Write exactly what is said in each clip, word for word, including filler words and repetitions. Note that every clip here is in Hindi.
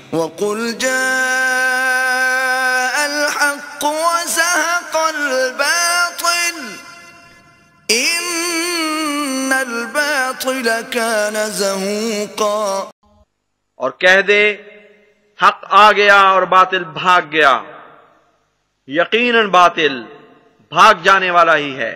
وَقُلْ جَاءَ الْحَقُّ وَزَهَقَ الْبَاطِلُ إِنَّ الْبَاطِلَ كَانَ زَهُوقًا۔ اور کہہ دے حق آ گیا اور باطل بھاگ گیا، یقیناً باطل بھاگ جانے والا ہی ہے۔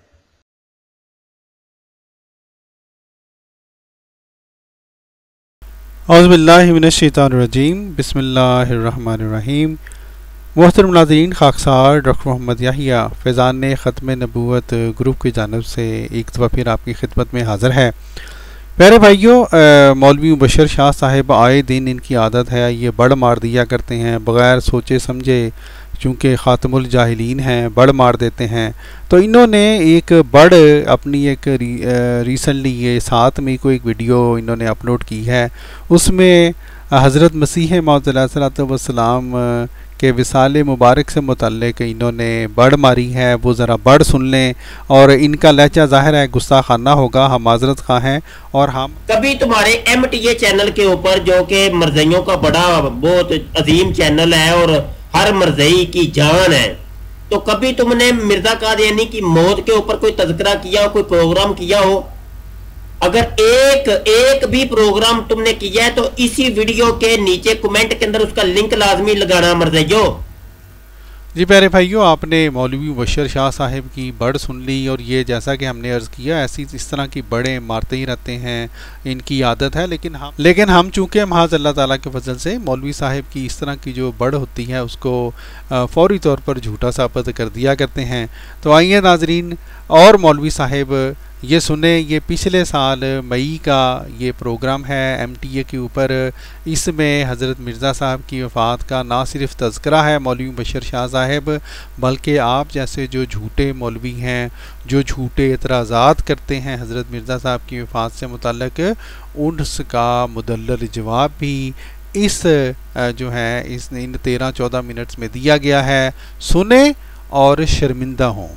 اعوذ باللہ من الشیطان الرجیم، بسم اللہ الرحمن الرحیم۔ محترم ناظرین، خاکسار ڈاکٹر محمد یحییٰ فیضان ختم نبوت گروپ کی جانب سے ایک دفعہ پھر آپ کی خدمت میں حاضر ہے۔ پیارے بھائیوں، مولوی مبشر شاہ صاحب آئے دن ان کی عادت ہے یہ بڑھ مار دیا کرتے ہیں، بغیر سوچے سمجھے، چونکہ خاتم الجاہلین ہیں بڑھ مار دیتے ہیں۔ تو انہوں نے ایک بڑھ اپنی ایک ریسنٹلی یہ ساتھ میں کو ایک ویڈیو انہوں نے اپلوڈ کی ہے، اس میں حضرت مسیح موعود علیہ الصلوۃ والسلام کے وصال مبارک سے متعلق انہوں نے بڑھ ماری ہے، وہ ذرا بڑھ سن لیں۔ اور ان کا لہجہ ظاہر ہے گستاخانہ ہوگا، ہم معذرت خواہ ہیں۔ اور ہم کبھی تمہارے ایم ٹی اے چینل کے اوپر، جو کہ مرزائیوں کا بڑا بہت عظیم چینل ہے اور ہر مرزائی کی جان ہے، تو کبھی تم نے مرزا قادیانی کی موت کے اوپر کوئی تذکرہ کیا ہو، کوئی پروگرام کیا ہو؟ اگر ایک ایک بھی پروگرام تم نے کیا ہے تو اسی ویڈیو کے نیچے کمنٹ کے اندر اس کا لنک لازمی لگانا مرزائیوں۔ جی پیارے بھائیوں، آپ نے مولوی مبشر شاہ صاحب کی بڑھ سن لی، اور یہ جیسا کہ ہم نے عرض کیا ایسی اس طرح کی بڑھیں مارتے ہی رہتے ہیں، ان کی عادت ہے۔ لیکن ہم لیکن ہم چونکہ محض اللہ تعالیٰ کے فضل سے مولوی صاحب کی اس طرح کی جو بڑھ ہوتی ہے اس کو فوری طور پر جھوٹا ثابت کر دیا کرتے ہیں۔ تو آئیے ناظرین، اور مولوی صاحب یہ سنیں، یہ پچھلے سال مئی کا یہ پروگرام ہے ایم ٹی اے کے اوپر، اس میں حضرت مرزا صاحب کی وفات کا نہ صرف تذکرہ ہے مولوی مبشر شاہ صاحب، بلکہ آپ جیسے جو جھوٹے مولوی ہیں، جو جھوٹے اعتراضات کرتے ہیں حضرت مرزا صاحب کی وفات سے متعلق، ان کا مدلل جواب بھی اس جو ہے اس ان تیرہ چودہ منٹس میں دیا گیا ہے۔ سنیں اور شرمندہ ہوں۔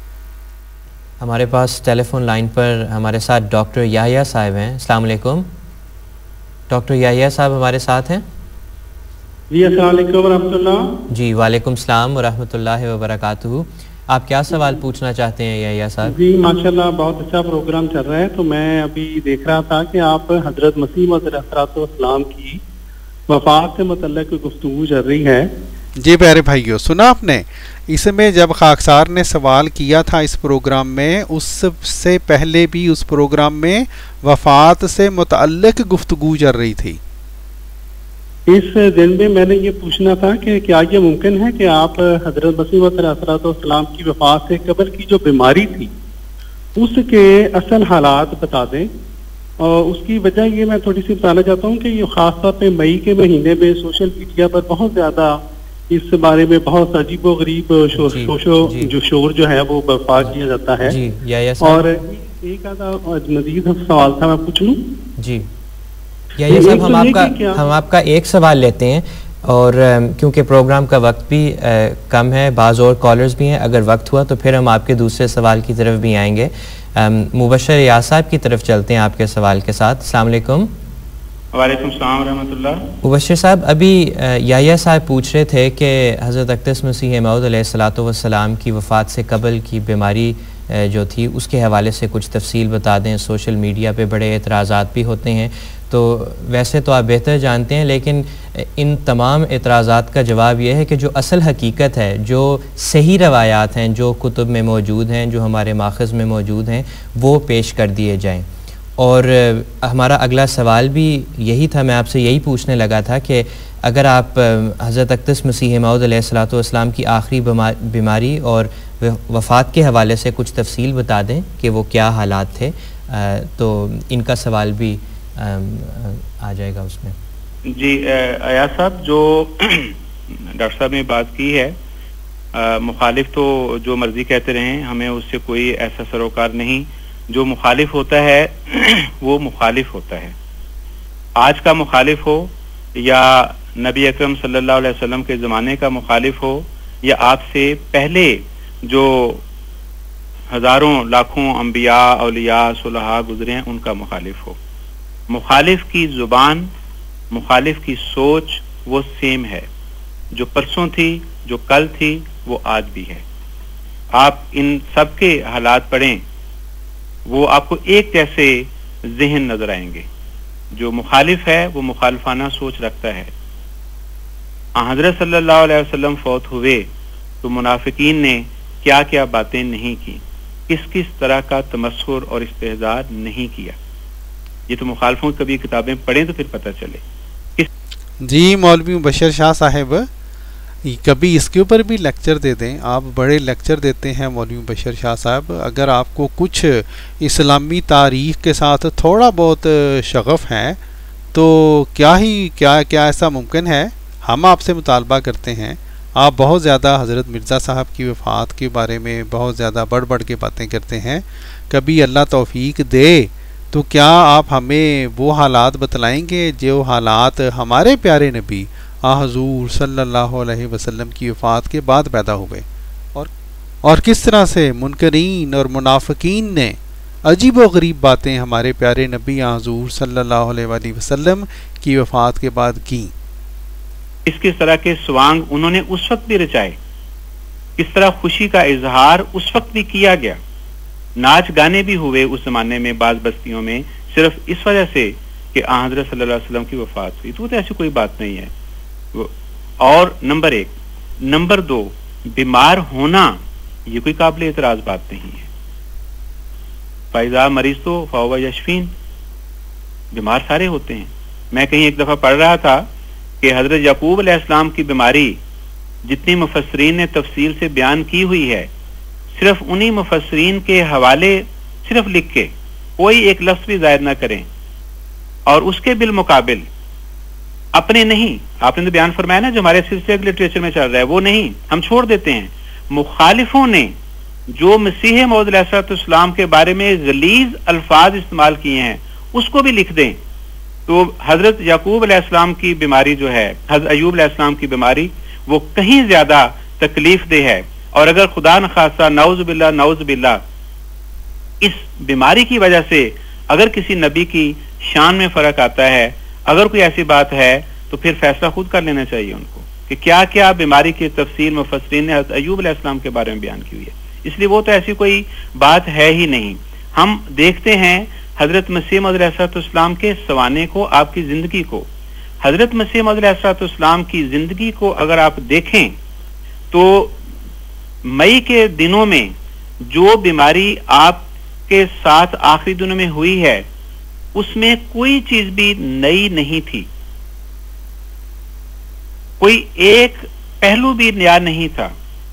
ہمارے پاس ٹیلی فون لائن پر ہمارے ساتھ ڈاکٹر یحییٰ صاحب ہیں۔ السلام علیکم ڈاکٹر یحییٰ صاحب، ہمارے ساتھ ہیں؟ جی السلام علیکم ورحمۃ اللہ۔ جی وعلیکم السلام ورحمۃ اللہ وبرکاتہ۔ آپ کیا سوال پوچھنا چاہتے ہیں یحییٰ صاحب؟ جی ماشاءاللہ، بہت اچھا پروگرام چل رہا ہے۔ تو میں ابھی دیکھ رہا تھا کہ آپ حضرت مسیح موعود علیہ السلام کی وفات سے متعلق گفتگو چل رہی ہے۔ جی پیارے بھائیو، سنا آپ نے؟ اس میں جب خاکسار نے سوال کیا تھا اس پروگرام میں، اس سے پہلے بھی اس پروگرام میں وفات سے متعلق گفتگو چل رہی تھی۔ اس دن میں میں نے یہ پوچھنا تھا کہ کیا یہ ممکن ہے کہ آپ حضرت مسیح موعود علیہ السلام کی وفات سے قبل کی جو بیماری تھی اس کے اصل حالات بتا دیں، اور اس کی وجہ یہ میں تھوڑی سی بتانا چاہتا ہوں کہ یہ خاص طور پہ مئی کے مہینے میں سوشل میڈیا پر بہت زیادہ اس بارے میں بہت عجیب و غریب شور جی, جی, جو شور جو ہے وہ برپا کیا جاتا ہے جی, اور ایک آدھا مزید سوال تھا، میں پوچھ لوں؟ جی یحییٰ صاحب، ہم آپ کا ہم آپ کا ایک سوال لیتے ہیں، اور کیونکہ پروگرام کا وقت بھی کم ہے، بعض اور کالرز بھی ہیں، اگر وقت ہوا تو پھر ہم آپ کے دوسرے سوال کی طرف بھی آئیں گے۔ مبشر یحییٰ صاحب کی طرف چلتے ہیں آپ کے سوال کے ساتھ۔ السلام علیکم۔ وعلیکم السلام ورحمۃ اللہ۔ مبشر صاحب، ابھی یحییٰ صاحب پوچھ رہے تھے کہ حضرت اقدس مسیح موعود علیہ الصلوۃ والسلام کی وفات سے قبل کی بیماری جو تھی اس کے حوالے سے کچھ تفصیل بتا دیں۔ سوشل میڈیا پہ بڑے اعتراضات بھی ہوتے ہیں، تو ویسے تو آپ بہتر جانتے ہیں، لیکن ان تمام اعتراضات کا جواب یہ ہے کہ جو اصل حقیقت ہے، جو صحیح روایات ہیں، جو کتب میں موجود ہیں، جو ہمارے ماخذ میں موجود ہیں، وہ پیش کر دیے جائیں۔ اور ہمارا اگلا سوال بھی یہی تھا، میں آپ سے یہی پوچھنے لگا تھا کہ اگر آپ حضرت اقدس مسیح موعود علیہ الصلوۃ والسلام کی آخری بیماری اور وفات کے حوالے سے کچھ تفصیل بتا دیں کہ وہ کیا حالات تھے، تو ان کا سوال بھی آ جائے گا اس میں۔ جی ایاز صاحب، جو ڈاکٹر صاحب نے بات کی ہے، مخالف تو جو مرضی کہتے رہیں، ہمیں اس سے کوئی ایسا سروکار نہیں۔ جو مخالف ہوتا ہے وہ مخالف ہوتا ہے، آج کا مخالف ہو یا نبی اکرم صلی اللہ علیہ وسلم کے زمانے کا مخالف ہو، یا آپ سے پہلے جو ہزاروں لاکھوں انبیاء اولیاء صلحاء گزرے ہیں ان کا مخالف ہو۔ مخالف کی زبان، مخالف کی سوچ وہ سیم ہے، جو پرسوں تھی، جو کل تھی، وہ آج بھی ہے۔ آپ ان سب کے حالات پڑھیں، وہ آپ کو ایک جیسے ذہن نظر آئیں گے۔ جو مخالف ہے وہ مخالفانہ سوچ رکھتا ہے۔ حضرت صلی اللہ علیہ وسلم فوت ہوئے تو منافقین نے کیا کیا باتیں نہیں کی، کس کس طرح کا تمسخر اور استہزاء نہیں کیا، یہ تو مخالفوں کی کبھی کتابیں پڑھیں تو پھر پتہ چلے۔ جی مولوی مبشر شاہ صاحب، کبھی اس کے اوپر بھی لیکچر دے دیں، آپ بڑے لیکچر دیتے ہیں مولوی مبشر شاہ صاحب۔ اگر آپ کو کچھ اسلامی تاریخ کے ساتھ تھوڑا بہت شغف ہے تو کیا ہی کیا کیا ایسا ممکن ہے، ہم آپ سے مطالبہ کرتے ہیں۔ آپ بہت زیادہ حضرت مرزا صاحب کی وفات کے بارے میں بہت زیادہ بڑھ بڑھ کے باتیں کرتے ہیں، کبھی اللہ توفیق دے تو کیا آپ ہمیں وہ حالات بتلائیں گے جو حالات ہمارے پیارے نبی آ حضور صلی اللہ علیہ وسلم کی وفات کے بعد پیدا ہوئے، اور اور کس طرح سے منکرین اور منافقین نے عجیب و غریب باتیں ہمارے پیارے نبی آ حضور صلی اللہ علیہ وآلہ وسلم کی وفات کے بعد کیں۔ اس کس طرح کے سوانگ انہوں نے اس وقت بھی رچائے، کس طرح خوشی کا اظہار اس وقت بھی کیا گیا، ناچ گانے بھی ہوئے اس زمانے میں بعض بستیوں میں، صرف اس وجہ سے کہ آن حضرت صلی اللہ علیہ وسلم کی وفات ہوئی، تو, تو ایسی کوئی بات نہیں ہے۔ اور نمبر ایک، نمبر دو، بیمار ہونا یہ کوئی قابل اعتراض بات نہیں ہے۔ فائزہ مریض تو فاوا یشفین، بیمار سارے ہوتے ہیں۔ میں کہیں ایک دفعہ پڑھ رہا تھا کہ حضرت یعقوب علیہ السلام کی بیماری جتنی مفسرین نے تفصیل سے بیان کی ہوئی ہے، صرف انہی مفسرین کے حوالے صرف لکھ کے کوئی ایک لفظ بھی زائد نہ کریں، اور اس کے بالمقابل اپنے نہیں، آپ نے تو بیان فرمایا نا جو ہمارے سلسلے کے لٹریچر میں چل رہا ہے وہ نہیں، ہم چھوڑ دیتے ہیں۔ مخالفوں نے جو مسیح موعود علیہ السلام کے بارے میں غلیظ الفاظ استعمال کیے ہیں اس کو بھی لکھ دیں، تو حضرت یعقوب علیہ السلام کی بیماری جو ہے، حضرت ایوب علیہ السلام کی بیماری، وہ کہیں زیادہ تکلیف دہ ہے۔ اور اگر خدا نخواستہ نعوذ باللہ نعوذ باللہ اس بیماری کی وجہ سے اگر کسی نبی کی شان میں فرق آتا ہے، اگر کوئی ایسی بات ہے تو پھر فیصلہ خود کر لینا چاہیے ان کو کہ کیا کیا بیماری کی تفصیل مفسرین نے حضرت ایوب علیہ السلام کے بارے میں بیان کی ہوئی ہے۔ اس لیے وہ تو ایسی کوئی بات ہے ہی نہیں۔ ہم دیکھتے ہیں حضرت مسیح موعود علیہ السلام کے سوانے کو، آپ کی زندگی کو، حضرت مسیح موعود علیہ السلام کی زندگی کو اگر آپ دیکھیں تو مئی کے دنوں میں جو بیماری آپ کے ساتھ آخری دنوں میں ہوئی ہے اس میں کوئی چیز بھی نئی نہیں تھی، کوئی ایک پہلو بھی نیا نہیں تھا،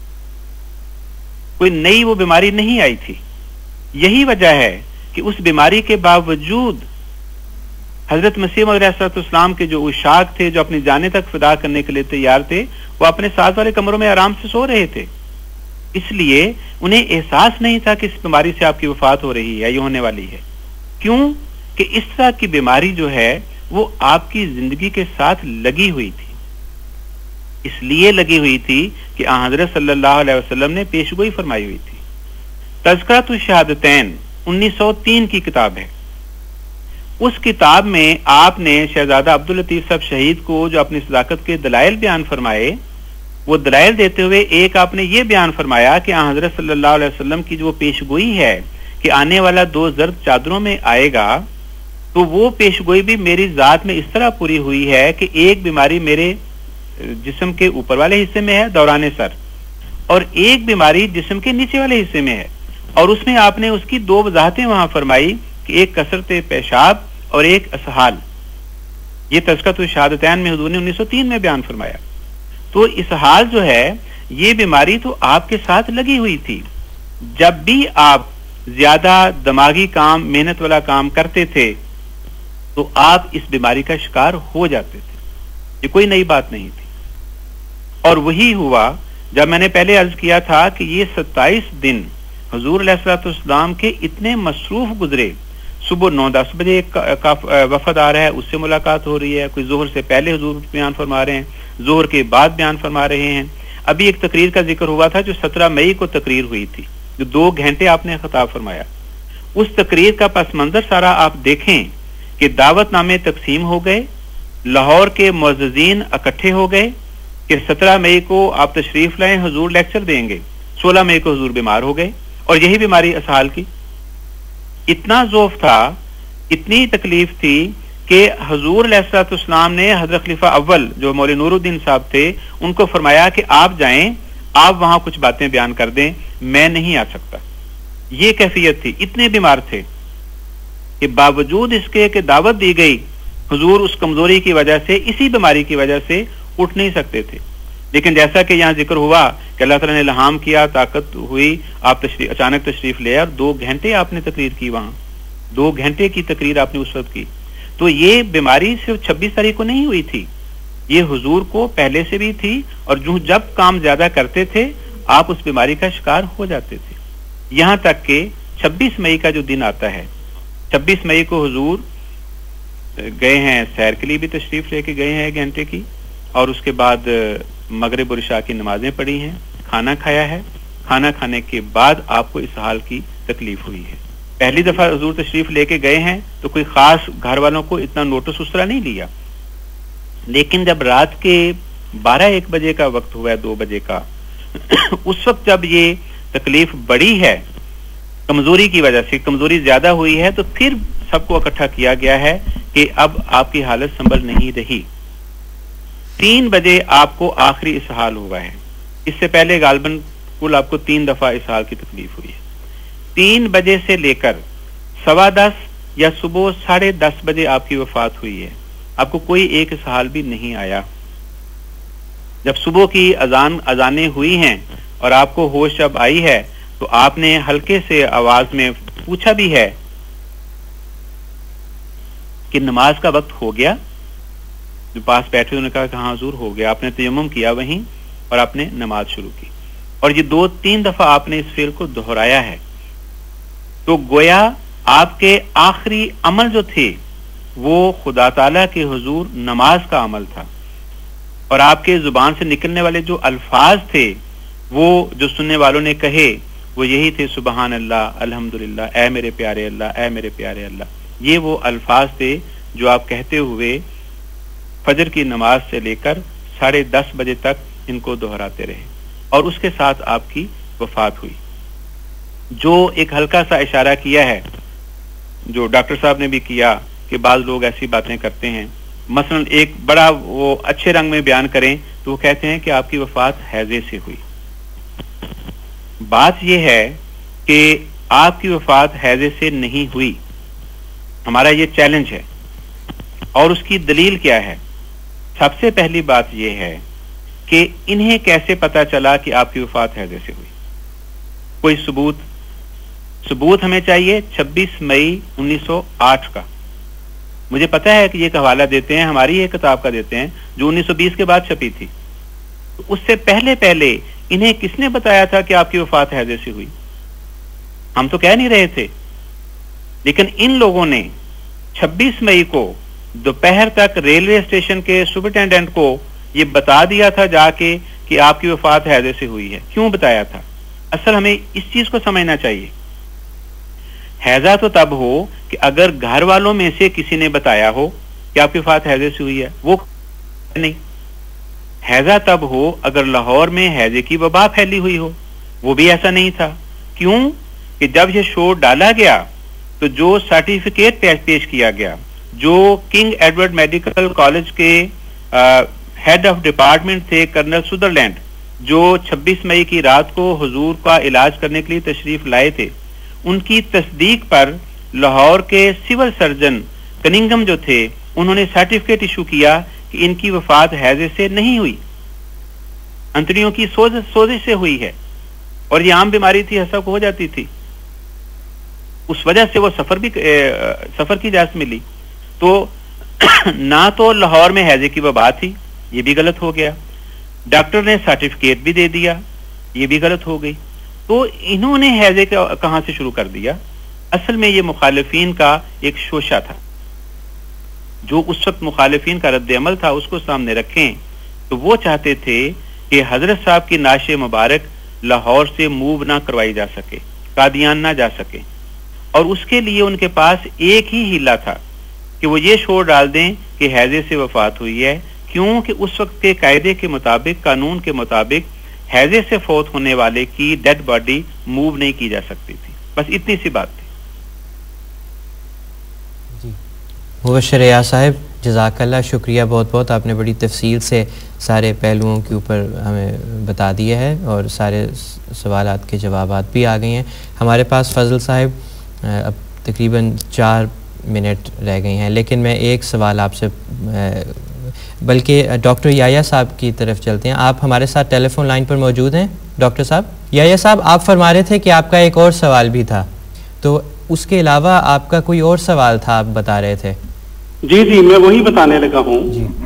کوئی نئی وہ بیماری نہیں آئی تھی۔ یہی وجہ ہے کہ اس بیماری کے باوجود حضرت مسیح موعود علیہ السلام کے جو عشاق تھے، جو اپنی جانیں تک فدا کرنے کے لیے تیار تھے، وہ اپنے ساتھ والے کمروں میں آرام سے سو رہے تھے، اس لیے انہیں احساس نہیں تھا کہ اس بیماری سے آپ کی وفات ہو رہی ہے، یہ ہونے والی ہے۔ کیوں کہ اس طرح کی بیماری جو ہے وہ آپ کی زندگی کے ساتھ لگی ہوئی تھی، اس لیے لگی ہوئی تھی کہ آن حضرت صلی اللہ علیہ وسلم نے پیشگوئی فرمائی ہوئی تھی۔ تذکرۃ الشہادتین انیس سو تین کی کتاب ہے، اس کتاب میں آپ نے شہزادہ عبداللطیف صاحب شہید کو جو اپنی صداقت کے دلائل بیان فرمائے، وہ دلائل دیتے ہوئے ایک آپ نے یہ بیان فرمایا کہ آن حضرت صلی اللہ علیہ وسلم کی جو وہ پیشگوئی ہے کہ آنے والا دو زرد چادروں میں آئے گا، تو وہ پیشگوئی بھی میری ذات میں اس طرح پوری ہوئی ہے کہ ایک بیماری میرے جسم کے اوپر والے حصے میں ہے، دوران سر، اور ایک بیماری جسم کے نیچے والے حصے میں ہے، اور اس میں آپ نے اس کی دو وضاحتیں وہاں فرمائی کہ ایک کثرت پیشاب اور ایک اسہال۔ یہ تذکرۃ الشہادتین میں حضور نے انیس سو تین میں بیان فرمایا۔ تو اسہال جو ہے یہ بیماری تو آپ کے ساتھ لگی ہوئی تھی، جب بھی آپ زیادہ دماغی کام، محنت والا کام کرتے تھے تو آپ اس بیماری کا شکار ہو جاتے تھے، یہ کوئی نئی بات نہیں تھی۔ اور وہی ہوا جب میں نے پہلے عرض کیا تھا کہ یہ ستائیس دن حضور علیہ الصلوۃ والسلام کے اتنے مصروف گزرے، صبح نو دس بجے ایک وفد آ رہا ہے، اس سے ملاقات ہو رہی ہے، کوئی ظہر سے پہلے حضور بیان فرما رہے ہیں، ظہر کے بعد بیان فرما رہے ہیں۔ ابھی ایک تقریر کا ذکر ہوا تھا جو سترہ مئی کو تقریر ہوئی تھی، جو دو گھنٹے آپ نے خطاب فرمایا۔ اس تقریر کا پس منظر سارا آپ دیکھیں کہ دعوت نامے تقسیم ہو گئے، لاہور کے معززین اکٹھے ہو گئے کہ سترہ مئی کو آپ تشریف لائیں، حضور لیکچر دیں گے. سولہ مئی کو حضور بیمار ہو گئے اور یہی بیماری اسہال کی. اتنا ذوف تھا، اتنی تکلیف تھی کہ حضور علیہ الصلوۃ والسلام نے حضرت خلیفہ اول جو مولوی نور الدین صاحب تھے ان کو فرمایا کہ آپ جائیں، آپ وہاں کچھ باتیں بیان کر دیں، میں نہیں آ سکتا. یہ کیفیت تھی، اتنے بیمار تھے کہ باوجود اس کے کہ دعوت دی گئی، حضور اس کمزوری کی وجہ سے، اسی بیماری کی وجہ سے اٹھ نہیں سکتے تھے. لیکن جیسا کہ یہاں ذکر ہوا کہ اللہ تعالیٰ نے الہام کیا، طاقت ہوئی، آپ تشریف اچانک تشریف لے اور دو گھنٹے آپ نے تقریر کی، وہاں دو گھنٹے کی تقریر آپ نے اس وقت کی. تو یہ بیماری صرف چھبیس تاریخ کو نہیں ہوئی تھی، یہ حضور کو پہلے سے بھی تھی، اور جو جب کام زیادہ کرتے تھے آپ اس بیماری کا شکار ہو جاتے تھے. یہاں تک کہ چھبیس مئی کا جو دن آتا ہے، چھبیس مئی کو حضور گئے ہیں سیر کے لیے بھی تشریف لے کے گئے ہیں ایک گھنٹے کی، اور اس کے بعد مغرب اور عشاء کی نمازیں پڑھی ہیں، کھانا کھایا ہے. کھانا کھانے کے بعد آپ کو اسہال کی تکلیف ہوئی ہے. پہلی دفعہ حضور تشریف لے کے گئے ہیں تو کوئی خاص گھر والوں کو اتنا نوٹس اس طرح نہیں لیا، لیکن جب رات کے بارہ ایک بجے کا وقت ہوا ہے، دو بجے کا، اس وقت جب یہ تکلیف بڑی ہے کمزوری کی وجہ سے، کمزوری زیادہ ہوئی ہے، تو پھر سب کو اکٹھا کیا گیا ہے کہ اب آپ کی حالت سنبھل نہیں رہی. تین بجے آپ کو آخری اسہال ہوا ہے. اس سے پہلے غالباً کل آپ کو تین دفعہ اسہال کی تکلیف ہوئی ہے. تین بجے سے لے کر سوا دس یا صبح ساڑھے دس بجے آپ کی وفات ہوئی ہے. آپ کو کوئی ایک اسہال بھی نہیں آیا. جب صبح کی اذان اذانیں ہوئی ہیں اور آپ کو ہوش جب آئی ہے تو آپ نے ہلکے سے آواز میں پوچھا بھی ہے کہ نماز کا وقت ہو گیا. جو پاس بیٹھے انہوں نے کہا کہ ہاں حضور ہو گیا. آپ نے تیمم کیا وہیں اور آپ نے نماز شروع کی، اور یہ دو تین دفعہ آپ نے اس فعل کو دہرایا ہے. تو گویا آپ کے آخری عمل جو تھے وہ خدا تعالیٰ کے حضور نماز کا عمل تھا، اور آپ کے زبان سے نکلنے والے جو الفاظ تھے وہ جو سننے والوں نے کہے وہ یہی تھے، سبحان اللہ، الحمدللہ، اے میرے پیارے اللہ، اے میرے پیارے اللہ. یہ وہ الفاظ تھے جو آپ کہتے ہوئے فجر کی نماز سے لے کر ساڑھے دس بجے تک ان کو دہراتے رہے، اور اس کے ساتھ آپ کی وفات ہوئی. جو ایک ہلکا سا اشارہ کیا ہے جو ڈاکٹر صاحب نے بھی کیا کہ بعض لوگ ایسی باتیں کرتے ہیں، مثلا ایک بڑا وہ اچھے رنگ میں بیان کریں تو وہ کہتے ہیں کہ آپ کی وفات ہیضے سے ہوئی. بات یہ ہے کہ آپ کی وفات ہیضے سے نہیں ہوئی. ہمارا یہ چیلنج ہے، اور اس کی دلیل کیا ہے؟ سب سے پہلی بات یہ ہے کہ انہیں کیسے پتا چلا کہ آپ کی وفات ہیضے سے ہوئی؟ کوئی ثبوت ثبوت ہمیں چاہیے چھبیس مئی انیس سو آٹھ کا. مجھے پتا ہے کہ یہ حوالہ دیتے ہیں، ہماری یہ کتاب کا دیتے ہیں جو انیس سو بیس کے بعد چھپی تھی. تو اس سے پہلے پہلے انہیں کس نے بتایا تھا کہ آپ کی وفات ہیضے سے ہوئی؟ ہم تو کہہ نہیں رہے تھے، لیکن ان لوگوں نے چھبیس مئی کو دوپہر تک ریلوے اسٹیشن کے سپرنٹینڈنٹ کو یہ بتا دیا تھا جا کے کہ آپ کی وفات ہیضے سے ہوئی ہے. کیوں بتایا تھا؟ اصل ہمیں اس چیز کو سمجھنا چاہیے. ہیضہ تو تب ہو کہ اگر گھر والوں میں سے کسی نے بتایا ہو کہ آپ کی وفات ہیضے سے ہوئی ہے، وہ نہیں. ہیضہ تب ہو اگر لاہور میں ہیضے کی وبا پھیلی ہوئی ہو، وہ بھی ایسا نہیں تھا. کیوں کہ جب یہ شو ڈالا گیا تو جو سرٹیفکیٹ پیش کیا گیا، جو کنگ ایڈورڈ میڈیکل کالج کے ہیڈ آف ڈپارٹمنٹ تھے کرنل سدرلینڈ، جو چھبیس مئی کی رات کو حضور کا علاج کرنے کے لیے تشریف لائے تھے، ان کی تصدیق پر لاہور کے سول سرجن کننگم جو تھے انہوں نے سرٹیفکیٹ ایشو کیا کہ ان کی وفات ہیضے سے نہیں ہوئی، انتڑیوں کی سوزش سے ہوئی ہے، اور یہ عام بیماری تھی، سب کو ہو جاتی تھی. اس وجہ سے وہ سفر بھی سفر کی اجازت ملی. تو نہ تو لاہور میں ہیضے کی وبا تھی، یہ بھی غلط ہو گیا. ڈاکٹر نے سرٹیفکیٹ بھی دے دیا، یہ بھی غلط ہو گئی. تو انہوں نے ہیضے کہاں سے شروع کر دیا؟ اصل میں یہ مخالفین کا ایک شوشہ تھا. جو اس وقت مخالفین کا رد عمل تھا اس کو سامنے رکھیں تو وہ چاہتے تھے کہ حضرت صاحب کی نعش مبارک لاہور سے موو نہ کروائی جا سکے، قادیان نہ جا سکے، اور اس کے لیے ان کے پاس ایک ہی ہیلا تھا کہ وہ یہ شور ڈال دیں کہ हैजे से वफात हुई है, क्योंकि उस वक्त के कायदे के मुताबिक, कानून के मुताबिक हैजे से फौत होने वाले की डेड बॉडी मूव नहीं की जा सकती थी। बस इतनी सी बात थी। जी मुबश्शिर या साहब, जज़ाकल्लाह, शुक्रिया बहुत बहुत, आपने बड़ी तफसील से सारे पहलुओं के ऊपर हमें बता दिया है और सारे सवालात के जवाबात भी आ गए हैं। हमारे पास फजल साहब अब तकरीबन चार मिनट रह गए हैं, लेकिन मैं एक सवाल आपसे, बल्कि डॉक्टर याया साहब की तरफ चलते हैं। आप हमारे साथ टेलीफोन लाइन पर मौजूद हैं डॉक्टर साहब? याया साहब, आप फरमा रहे थे कि आपका एक और सवाल भी था, तो उसके अलावा आपका कोई और सवाल था, आप बता रहे थे। जी जी, मैं वही बताने लगा हूँ।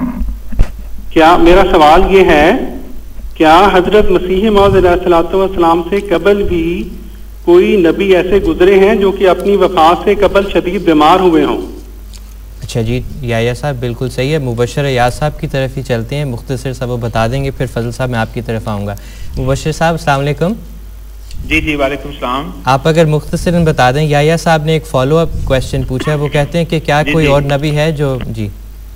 क्या मेरा सवाल ये है, क्या हजरत मसीह मौऊद अलैहिस्सलाम से कबल भी कोई नबी ऐसे गुजरे हैं जो कि अपनी वफात से कबल शदीद बीमार हुए हों? अच्छा जी, याया साहब बिल्कुल सही है। मुबश्शिर याद साहब की तरफ ही चलते हैं, मुख्तसर साहब वो बता देंगे, फिर फजल साहब मैं आपकी तरफ आऊँगा। मुबश्शिर साहब अस्सलाम वालेकुम। जी जी, वालेकुम सलाम। आप अगर मुख्तसरन बता दें, याया साहब ने एक फॉलो अप क्वेश्चन पूछा है, वो कहते हैं कि क्या जी, कोई जी, और नबी है जो, जी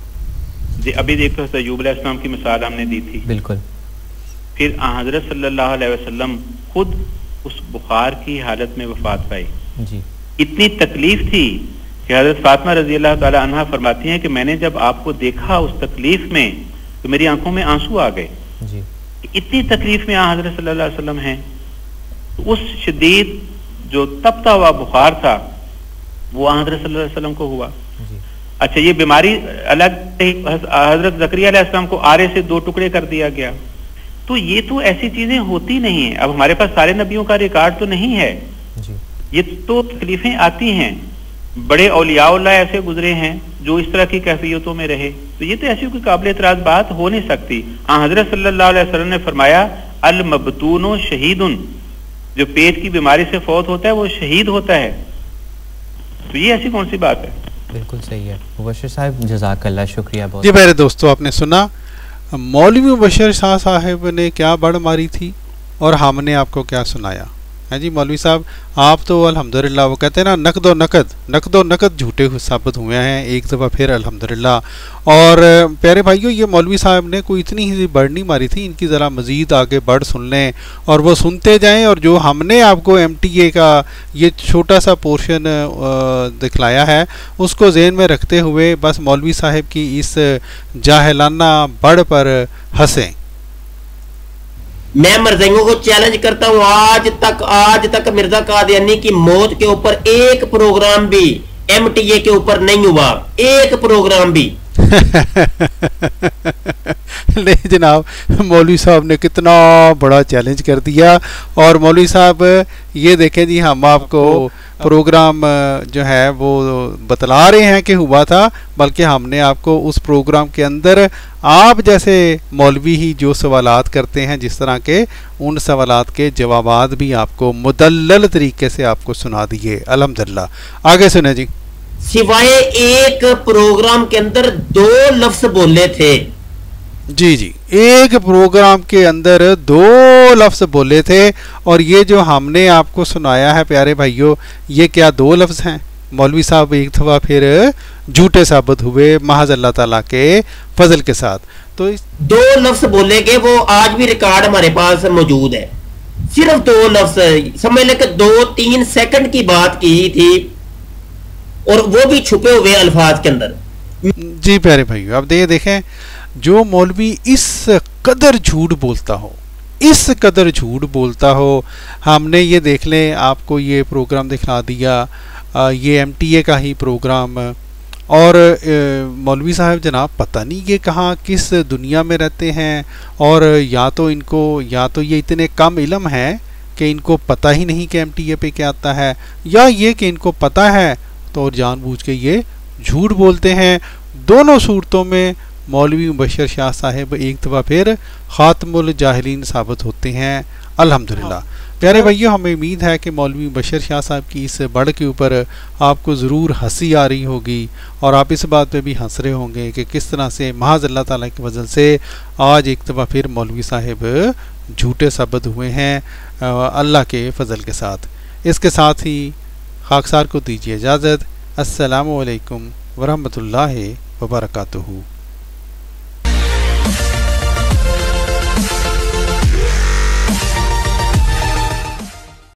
जी, अभी देखो अय्यूब अलैहिस्सलाम की मिसाल हमने दी थी, बिल्कुल, फिर हजरत सल्लल्लाहु अलैहि वसल्लम खुद उस बुखार की हालत में वफात पाई। जी इतनी तकलीफ थी कि हजरत फातिमा रजी अल्लाह ताला अन्हा फरमाती हैं कि मैंने जब आपको देखा उस तकलीफ में तो मेरी आंखों में आंसू आ गए। जी इतनी तकलीफ में आ हजरत सल्लल्लाहु अलैहि वसल्लम हैं, तो उस शदीद जो तपता हुआ बुखार था वो हजरत सल्लल्लाहु अलैहि वसल्लम को हुआ। जी अच्छा, ये बीमारी अलग, हजरत ज़करिया अलैहिस्सलाम को आरे से दो टुकड़े कर दिया गया, तो ये तो ऐसी चीजें होती नहीं है। अब हमारे पास सारे नबियों का रिकॉर्ड तो नहीं है, जी ये तो तकलीफें आती हैं। बड़े औलियाउल्लाह ऐसे गुजरे हैं जो इस तरह की कैफियतों में रहे, तो ये तो ऐसी कोई काबिल एतराज बात हो नहीं सकती। हाँ, हजरत सल्लल्लाहु अलैहि वसल्लम ने फरमाया अल मबतून शहीदुन, जो पेट की बीमारी से फौत होता है वो शहीद होता है, तो ये ऐसी कौन सी बात है? बिल्कुल सही है। मुबश्शिर साहब जज़ाकल्लाह, शुक्रिया बहुत। जी मेरे दोस्तों, आपने सुना मौलवी मुबश्शिर शाह साहब ने क्या बड़ मारी थी और हमने आपको क्या सुनाया है। जी मौलवी साहब, आप तो अल्हम्दुलिल्लाह, वो कहते हैं ना, नकदो नकद नकदो नकद झूठे साबित हुए हैं एक दफ़ा फिर अल्हम्दुलिल्लाह। और प्यारे भाइयों, ये मौलवी साहब ने कोई इतनी ही बड़ नहीं मारी थी, इनकी ज़रा मज़ीद आगे बढ़ सुन लें और वो सुनते जाएं, और जो हमने आपको एम टी ए का ये छोटा सा पोर्शन दिखलाया है उसको ज़हन में रखते हुए बस मौलवी साहब की इस जाहिलाना बड़ पर हंसें। मैं मरज़इयों को चैलेंज करता हूँ, आज तक आज तक मिर्जा कादियानी की मौत के ऊपर एक प्रोग्राम भी एमटीए के ऊपर नहीं हुआ, एक प्रोग्राम भी। नहीं जनाब, मौलवी साहब ने कितना बड़ा चैलेंज कर दिया। और मौलवी साहब ये देखें जी, हम आपको प्रोग्राम जो है वो बतला रहे हैं कि हुआ था, बल्कि हमने आपको उस प्रोग्राम के अंदर आप जैसे मौलवी ही जो सवालात करते हैं जिस तरह के, उन सवालात के जवाबात भी आपको मुदल्लल तरीके से आपको सुना दिए अल्हम्दुलिल्लाह। आगे सुने जी। सिवाय एक प्रोग्राम के अंदर दो लफ्ज बोले थे। जी जी, एक प्रोग्राम के अंदर दो लफ्ज बोले थे, और ये जो हमने आपको सुनाया है प्यारे भाइयों, ये क्या दो लफ्ज हैं? मौलवी साहब एक दफ़ा फिर झूठे साबित हुए महज अल्लाह ताला के फजल के साथ। तो इस दो लफ्ज बोले गए, वो आज भी रिकॉर्ड हमारे पास मौजूद है। सिर्फ दो लफ्ज, समझ ले कि दो तीन सेकंड की बात की थी, और वो भी छुपे हुए अल्फाज के अंदर। जी प्यारे भाइयों, अब ये देखें, जो मौलवी इस कदर झूठ बोलता हो, इस कदर झूठ बोलता हो, हमने ये देख लें, आपको ये प्रोग्राम दिखला दिया, आ, ये एम टी ए का ही प्रोग्राम, और मौलवी साहब जनाब पता नहीं ये कहाँ किस दुनिया में रहते हैं, और या तो इनको या तो ये इतने कम इल्म है कि इनको पता ही नहीं कि एम टी ए पे क्या आता है, या ये कि इनको पता है तो और जानबूझ के ये झूठ बोलते हैं। दोनों सूरतों में मौलवी मुबश्शिर शाह साहब एक दफ़ा फिर ख़ातमुल जाहिलीन साबित होते हैं अल्हम्दुलिल्लाह। प्यारे भाइयों, हमें उम्मीद है कि मौलवी मुबश्शिर शाह साहब की इस बढ़ के ऊपर आपको ज़रूर हंसी आ रही होगी, और आप इस बात पे भी हंस रहे होंगे कि किस तरह से महज अल्लाह ताला की वजह से आज एक दफ़ा फिर मौलवी साहब झूठे साबित हुए हैं अल्लाह के फ़ज़ल के साथ। इसके साथ ही खाकसार को दीजिए इजाज़त। अस्सलामु अलैकुम वरहमतुल्लाहि वबरकातुहू।